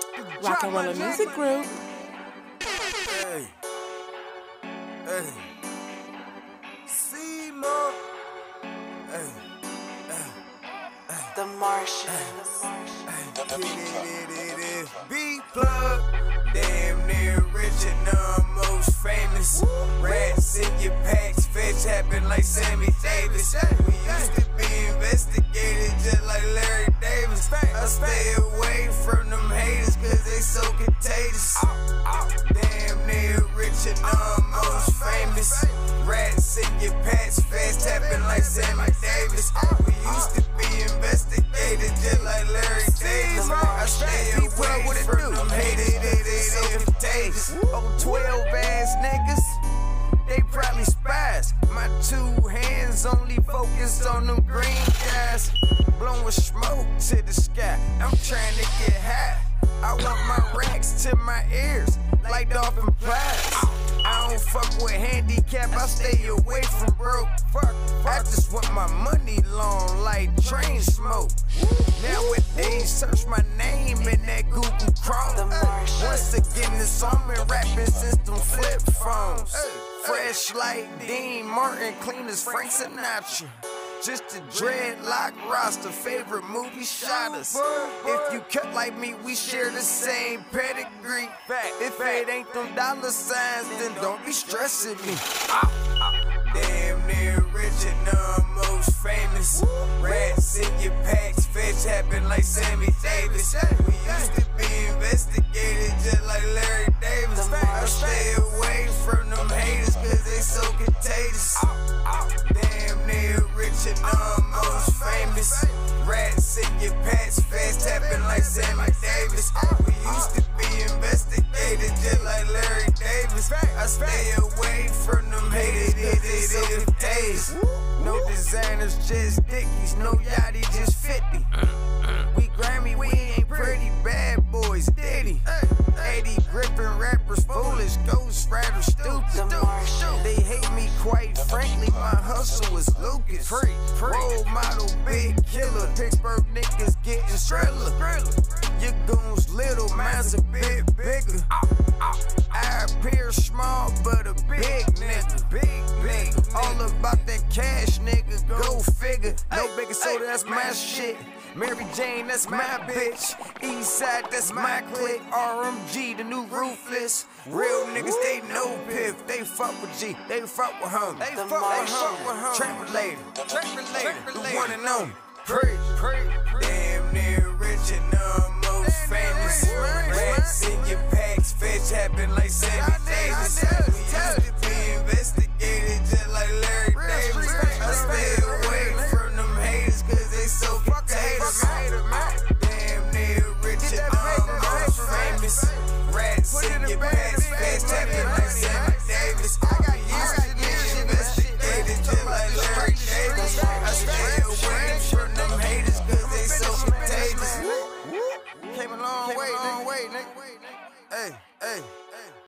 Rock and Roll Music Group. Hey, hey, see more. Hey, The Martian. B-plug, damn near rich and almost famous. Rats in your packs, fetch happen like Sammy Davis. We used to be investigated just like Larry Davis. I stay away from them haters cause they so contagious. Damn near rich and almost famous. Rats in your packs, fast tapping like Sammy Davis. We used to be investigated just like Larry Davis. I stay away from them haters cause they so contagious. Oh, 12 ass niggas, they probably spies. My two hands only focused on them green guys. Blowing smoke to the sky, I'm trying to get high. I want my racks to my ears, like dolphin plies. I don't fuck with handicap, I stay away from broke. Fuck, I just want my money long like train smoke. Nowadays, search my name in that Google Chrome. Once again, it's on me rapping since them flip phones. Fresh like Dean Martin, clean as Frank Sinatra. Just a dreadlock roster, favorite movie shot us. If you cut like me, we share the same pedigree. If it ain't them dollar signs, then don't be stressing me. Damn near rich and almost famous. Rats in your packs, fetch happen like Sammy Davis. We used to be investigated just like Larry Davis. I stay away from them haters cause they so contagious. Damn near rich and almost famous. Rats in your pants, fast tapping like Sammy Davis. We used to be investigated just like Larry Davis. I stay away from them haters cause they so contagious. No designers, just dickies. No yachty, just 50. We Grammy, we ain't pretty bad boys, Diddy. 80 gripping rappers, foolish, ghost riders, stupid. They hate me quite frankly, my hustle is Lucas. Role model, big killer, Pittsburgh niggas getting thriller. Your goons little, mine's a bit bigger. I appear small, but a big nigga. Big. All about that cash, nigga, go figure. No baking soda, that's my shit. Mary Jane, that's my bitch. Eastside, that's my clique. RMG, the new ruthless. Real niggas, they know Piff. They fuck with G, they fuck with him. They fuck with him. Trap related, the one and only. Damn near rich and almost famous. Rats in your packs, fetch happen like Sammy Davis. We used to be investigated just like Larry Davis. I stay away from them haters cause they so contagious. Damn near rich and almost famous. Rats in your packs, fetch happen like Sammy Davis. We used to be investigated just like Larry Davis. I stay away from them haters cause they so contagious. Came a long way, nigga. Hey.